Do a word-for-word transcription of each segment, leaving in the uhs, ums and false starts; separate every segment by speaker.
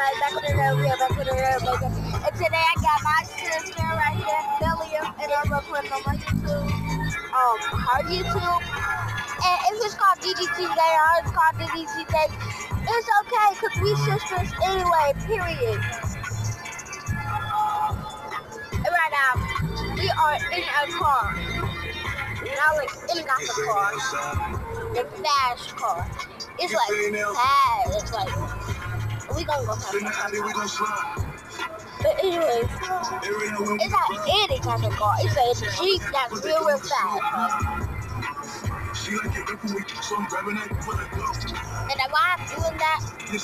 Speaker 1: everybody, back with another video, back with another video. And today I got my sister right here, Delia, and I'm gonna put it on my YouTube, um, her YouTube. And if it's called D D T Day, or it's called D D T Day, it's okay, because we sisters anyway, period. And right now, we are in a car. Not like in not the car, the fast car. It's like fast. It's like we gonna go have some. But anyway, it's not any kind of car. It's a Jeep that's real, real fast. And then while I'm doing that,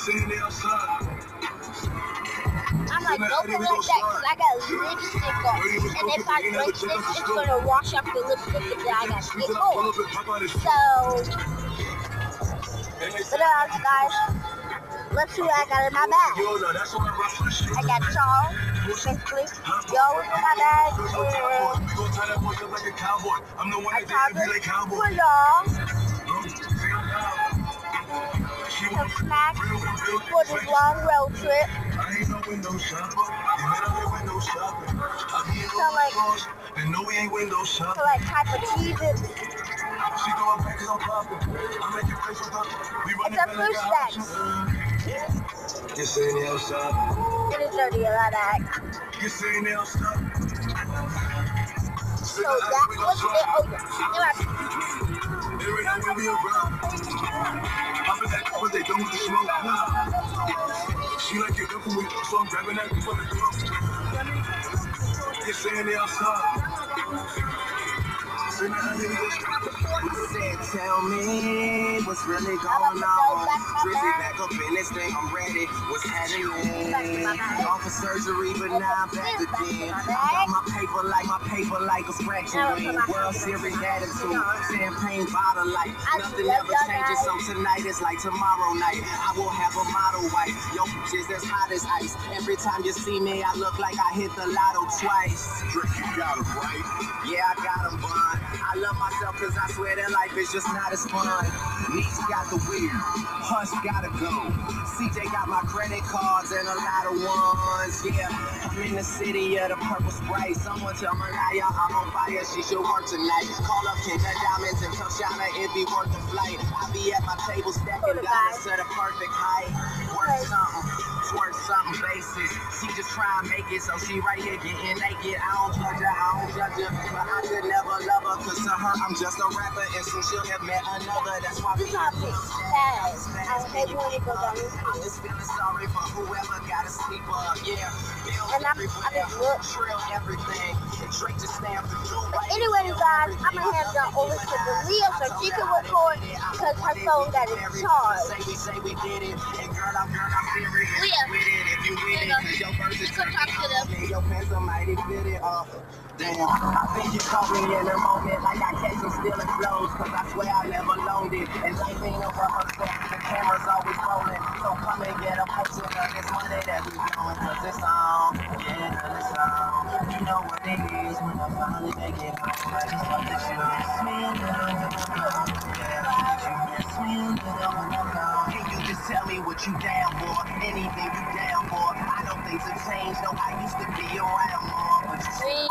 Speaker 1: I'm like, don't put it like that because I got lipstick on. And if I drink this, it's going to wash up the lipstick and then I got to get home. So, but uh, guys, let's see what I got in my bag. I got y'all, basically, y'all was in my bag, and I got for y'all, some snacks for this long road trip. So like, so like type of cheeses. It's a fruit snacks. It is dirty a lot of So that was it. Oh yeah.
Speaker 2: She like it up with so I'm grabbing that for the club. You're saying they outside. Said, tell me what's really going on. Drizzy back up in this thing, I'm ready. What's happening? Off for surgery, but now I'm back again. I got my paper like my paper like a scratching wing. World Series attitude, champagne bottle light. Nothing ever changes, so tonight is like tomorrow night. I will have a model wife. Yo, bitches as hot as ice. Every time you see me, I look like I hit the lotto twice. Drake, you got him, right? Yeah, I got him, Bond. I love myself cause I swear that life is just not as fun. Neeks got the wheel, Hush gotta go. C J got my credit cards and a lot of ones, yeah. I'm in the city of the purple Sprite. Someone tell Mariah I'm on fire, she should work tonight. Call up Kendra Diamonds and tell Shauna it be worth the flight. I'll be at my table stacking dollars to the perfect height. Work something, twerk something basis. She just try and make it, so she right here getting naked. I don't judge her, I don't judge her, but I could never love her. Cause to her, I'm just a rapper, and soon she'll have met another. That's why we
Speaker 1: got it fast. I hate when it goes down this
Speaker 2: I'm just feeling sorry for whoever got to sleep up, yeah.
Speaker 1: And I'm, I just look.
Speaker 2: Everything.
Speaker 1: But anyway, guys, I'm gonna hand it over to the Leo so she can record because her phone got it charged. Leah, you can talk to them.
Speaker 2: Damn, I think you caught me in a moment like I catch them stealing flows, cause I swear I never loaned it. And life ain't over her set, the camera's always rolling. So come and get a portion of this money that we doing, cause it's on, yeah, it's on. You know what it is when I finally make it home. I just love that you miss me a little when I'm gone. Yeah, you miss me a little when I'm gone. Can you just tell me what you down for? Anything you down for? I know things have changed, no, I used to be around more, but you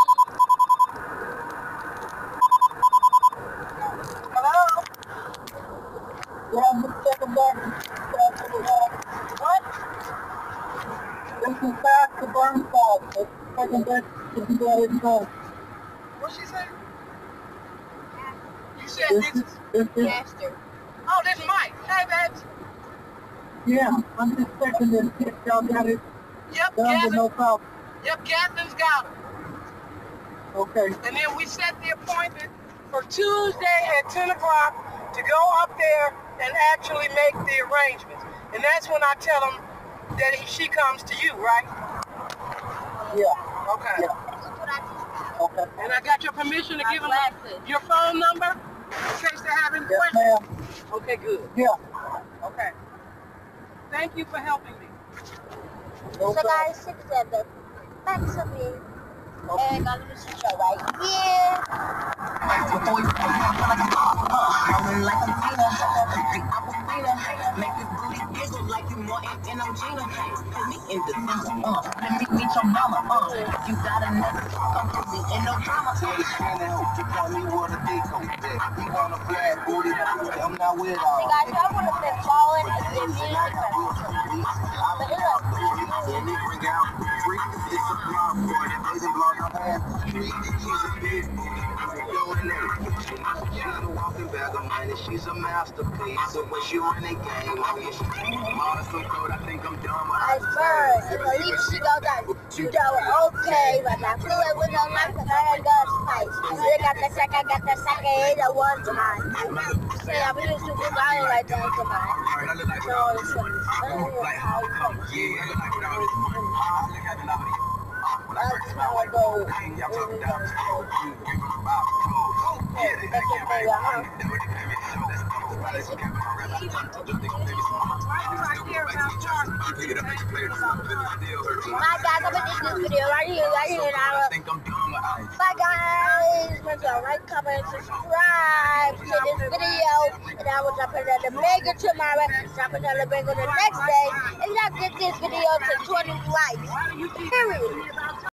Speaker 3: Yeah, I'm just checking back. What? This is back to Burnside. It's checking back to see how it's going.
Speaker 4: What'd she say? You said
Speaker 3: This
Speaker 4: this
Speaker 3: is, this is,
Speaker 1: Master.
Speaker 4: Oh, this Mike. Hey, babes.
Speaker 3: yeah, I'm just checking this. If y'all got it
Speaker 4: Yep,
Speaker 3: done with
Speaker 4: Gavin.
Speaker 3: no problem.
Speaker 4: Yep, Gavin's got him.
Speaker 3: Okay.
Speaker 4: And then we set the appointment for Tuesday at ten o'clock to go up there and actually make the arrangements. And that's when I tell them that he, she comes to you, right?
Speaker 3: Yeah.
Speaker 4: Okay.
Speaker 3: Yeah. Okay.
Speaker 4: And I got your permission to give them
Speaker 1: Glasses.
Speaker 4: your phone number in case they're having
Speaker 3: Yes,
Speaker 4: questions?
Speaker 3: ma'am.
Speaker 4: Okay, good.
Speaker 3: Yeah.
Speaker 4: Okay. Thank you for helping me.
Speaker 3: No
Speaker 1: So
Speaker 3: problem.
Speaker 1: guys, six seven. Back to me. And got the show right here.
Speaker 2: Make this booty giggle like you Norton and I'm Gina. Put me in the center, uh. Let me meet your mama, uh. If you got another, come put me in no drama. Tell the friend and hope to call me what a big hope. We want a flat booty, I'm not with all.
Speaker 1: See guys, I would have been falling if they didn't. But it's like,
Speaker 2: and they bring out freak, it's a blog boy, and they can blog her ass. She's a big boy, doing everything. She's a walking bag of money, she's a masterpiece. So when she run the game, I get she honest some code, I think I'm dumb.
Speaker 1: I swear, if at least she goes out, you know, okay, but I feel it with no life, because I ain't got spice. I got the second, I got the second, eight, and one to mine. Say, I'm used to good, I don't like that to mine. So, it's how it comes. That's how I go. Bye guys, I'm gonna end this video right here, right here now. Bye guys, make sure to like, comment, subscribe to this video, and I will drop another mega tomorrow, drop another mega the next day, and I'll get this video to twenty likes. Period.